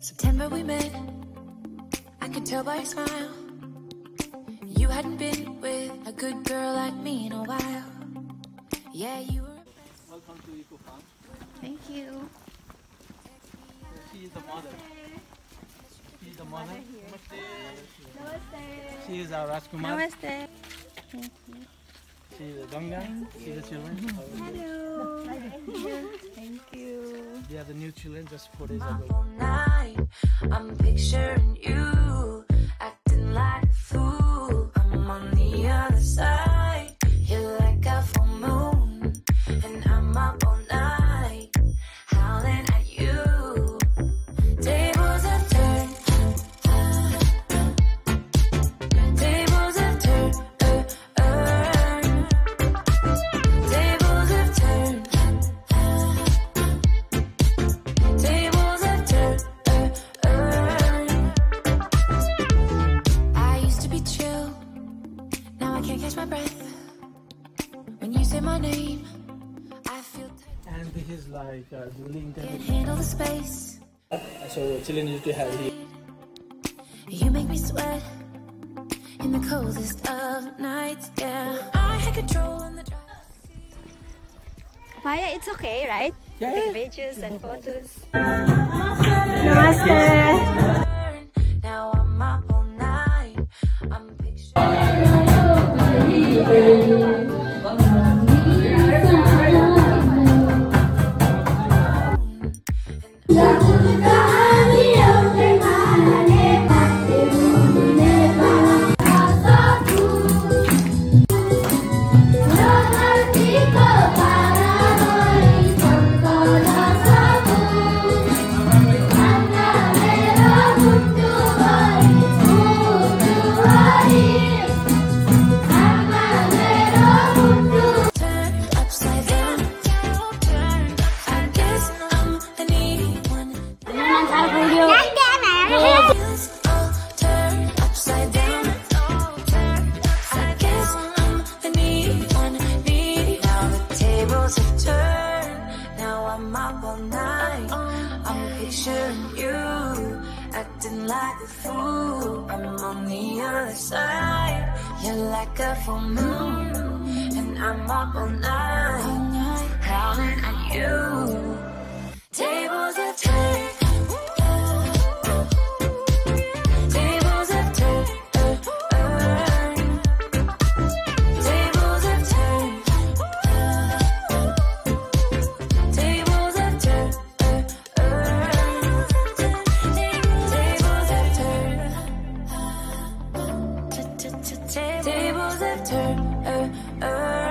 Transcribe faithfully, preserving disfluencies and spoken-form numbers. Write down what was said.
September we met, I could tell by your smile. You hadn't been with a good girl like me in a while. Yeah, you were. Welcome to EcoFarm. Thank you. She is the mother. She is the mother. Namaste. Namaste. She is our Rajkumar. Namaste. Thank you. She is the Ganga. She is the children. Hello. Thank you. They are the new children just four days ago. All night, I'm picturing you acting like a fool. I'm on the other side. You're like a full moon, and I'm up all night, howling at you. Tables have turned. Tables have turned. Tables have turned. Tables have turned. I used to be chill. Now I can't catch my breath. When you say my name, I feel And this is like uh, the link. can't handle the space. So children used to have here. You make me sweat in the coldest of nights. Yeah, I had control in the drive. Maya, it's okay, right? Yeah. Take videos and photos. Namaste. Now I'm up all night. I'm picturing. Acting like a fool, I'm on the other side. You're like a full moon, and I'm up all night, howling at you. Tables have turned. Tables have turned. Tables have turned. Tables have turned. Tables have turned.